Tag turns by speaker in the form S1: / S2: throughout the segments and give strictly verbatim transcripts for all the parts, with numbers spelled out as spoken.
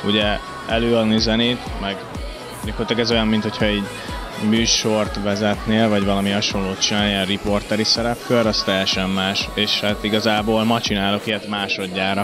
S1: ugye előadni zenét, meg gyakorlatilag ez olyan, mintha egy műsort vezetnél, vagy valami hasonlót csinálni, ilyen riporteri szerepkör, az teljesen más, és hát igazából ma csinálok ilyet másodjára.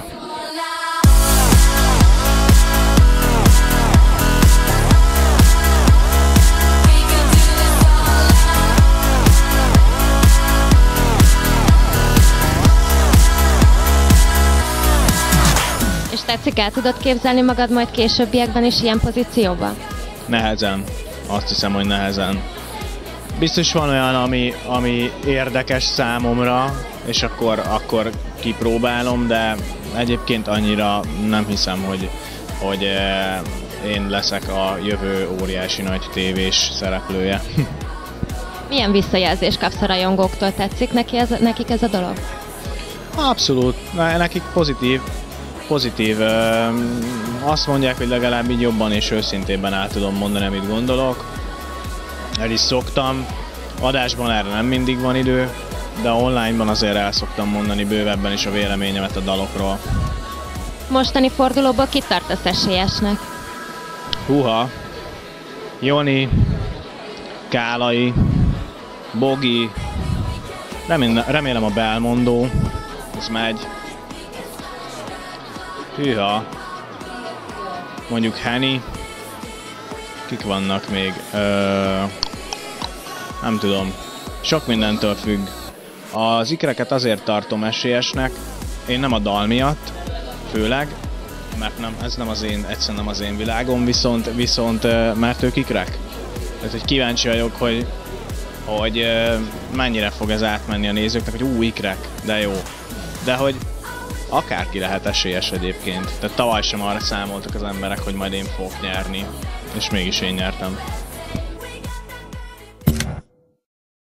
S2: És tetszik, el tudod képzelni magad majd későbbiekben is ilyen pozícióban?
S1: Nehezen. Azt hiszem, hogy nehezen. Biztos van olyan, ami, ami érdekes számomra, és akkor, akkor kipróbálom, de egyébként annyira nem hiszem, hogy, hogy én leszek a jövő óriási nagy tévés szereplője.
S2: Milyen visszajelzést kapsz a rajongóktól? Tetszik neki ez, nekik ez a dolog?
S1: Abszolút. Nekik pozitív. Pozitív. Azt mondják, hogy legalább így jobban és őszintébben el tudom mondani, amit gondolok. El is szoktam. Adásban erre nem mindig van idő, de onlineban azért el szoktam mondani bővebben is a véleményemet a dalokról.
S2: Mostani fordulóból kit tartasz esélyesnek?
S1: Húha! Joni, Kálai, Bogi, remélem a Belmondó, ez megy. Hűha! Mondjuk Henny. Kik vannak még? Ö, nem tudom. Sok mindentől függ. Az ikreket azért tartom esélyesnek, én nem a dal miatt, főleg, mert nem, ez nem az én, egyszerűen nem az én világom, viszont, viszont mert ők ikrek. Tehát, hogy kíváncsi vagyok, hogy, hogy mennyire fog ez átmenni a nézőknek, hogy ú, ikrek, de jó. De hogy akárki lehet esélyes egyébként. Tehát tavaly sem arra számoltak az emberek, hogy majd én fogok nyerni, és mégis én nyertem.